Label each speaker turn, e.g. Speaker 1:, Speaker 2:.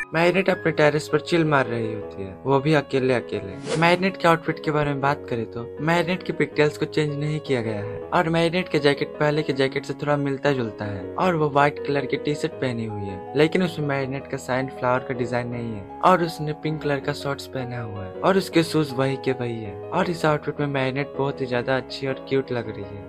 Speaker 1: Marinate अपने terrace पर chill मार रही होती है, वो भी अकेले अकेले। मैरिनेट के आउटफिट के बारे में बात करें तो मैरिनेट के पिगटेल्स को चेंज नहीं किया गया है और मैरिनेट के जैकेट पहले के जैकेट से थोड़ा मिलता जुलता है और वो व्हाइट कलर की टी शर्ट पहनी हुई है, लेकिन उसमें मैरिनेट का साइन फ्लावर का डिजाइन नहीं है और उसने पिंक कलर का शॉर्ट्स पहना हुआ है और उसके शूज वही के वही है और इस आउटफिट में मैरिनेट बहुत ही ज्यादा अच्छी और क्यूट लग रही है।